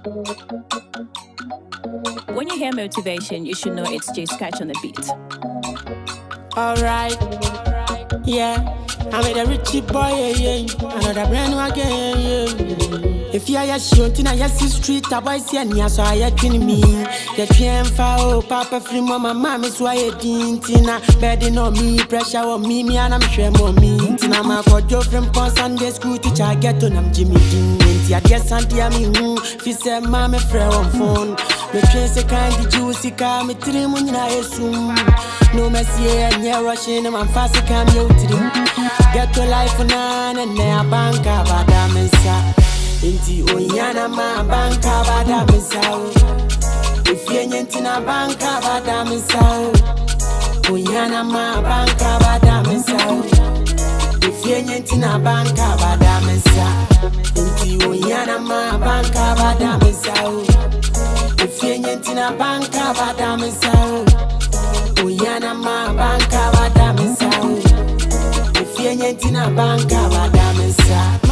When you hear motivation, you should know it's J Scratch on the beat. Alright, yeah, I'm with a Richyboy, yeah, another brand new again, yeah. If you are shooting at your street, a boy see and so I can me. The train for Papa free mama, mammy, so I didn't tina. Bedding on me, pressure on me, and I'm sure more me. Tina, my cojo from Sunday school teacher, I get on, I'm Jimmy Dean. I guess I'm dear me, if say mammy, friend on phone. Me trace a kind of juicy car, me trim when I assume. No messy, and you're rushing, I'm fast, I can't go to them. Get to life for none, and they're ABANKABA, damn. Inti oyana ma ABANKABA da misao. If you ain't in ABANKABA da misao. Oyana ma ABANKABA da misao. If you ain't in ABANKABA da misao. Inti oyana ma ABANKABA da misao. If you ain't in ABANKABA da misao. Oyana ma ABANKABA da misao. If you ain't in ABANKABA da misao.